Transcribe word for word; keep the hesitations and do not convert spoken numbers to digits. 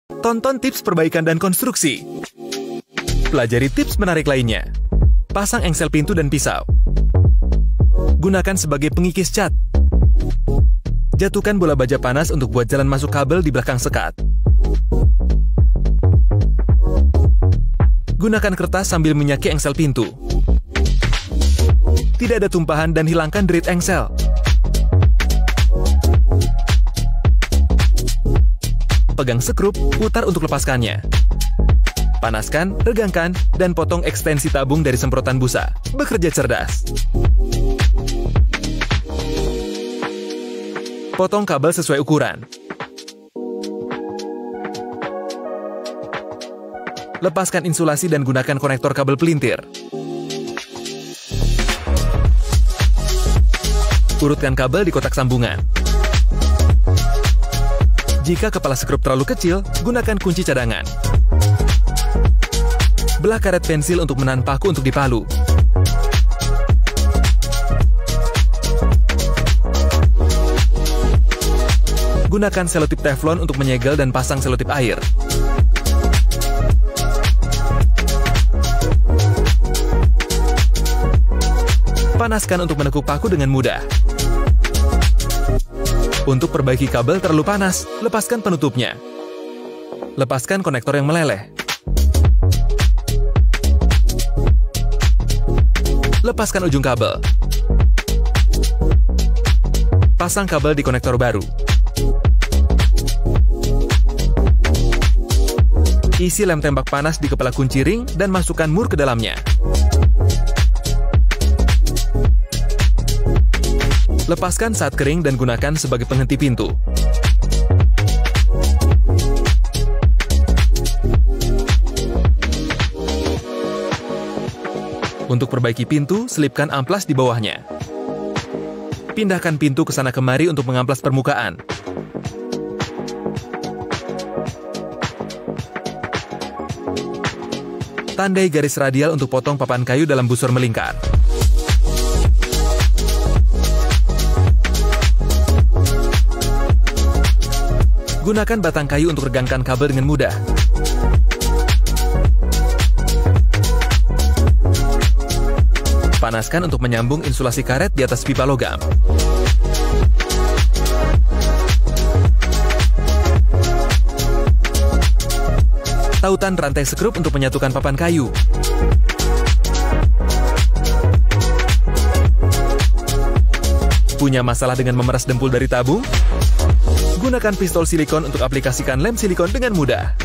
Tonton tips perbaikan dan konstruksi. Pelajari tips menarik lainnya. Pasang engsel pintu dan pisau. Gunakan sebagai pengikis cat. Jatuhkan bola baja panas untuk buat jalan masuk kabel di belakang sekat. Gunakan kertas sambil menyaki engsel pintu. Tidak ada tumpahan dan hilangkan derit engsel. Pegang sekrup, putar untuk lepaskannya. Panaskan, regangkan, dan potong ekstensi tabung dari semprotan busa. Bekerja cerdas. Potong kabel sesuai ukuran. Lepaskan insulasi dan gunakan konektor kabel pelintir. Urutkan kabel di kotak sambungan. Jika kepala skrup terlalu kecil, gunakan kunci cadangan. Belah karet pensil untuk menahan paku untuk dipalu. Gunakan selotip teflon untuk menyegel dan pasang selotip air. Panaskan untuk menekuk paku dengan mudah. Untuk perbaiki kabel terlalu panas, lepaskan penutupnya. Lepaskan konektor yang meleleh. Lepaskan ujung kabel. Pasang kabel di konektor baru. Isi lem tembak panas di kepala kunci ring dan masukkan mur ke dalamnya. Lepaskan saat kering dan gunakan sebagai penghenti pintu. Untuk perbaiki pintu, selipkan amplas di bawahnya. Pindahkan pintu ke sana kemari untuk mengamplas permukaan. Tandai garis radial untuk potong papan kayu dalam busur melingkar. Gunakan batang kayu untuk regangkan kabel dengan mudah. Panaskan untuk menyambung insulasi karet di atas pipa logam. Tautan rantai skrup untuk menyatukan papan kayu. Punya masalah dengan memeras dempul dari tabung? Gunakan pistol silikon untuk aplikasikan lem silikon dengan mudah.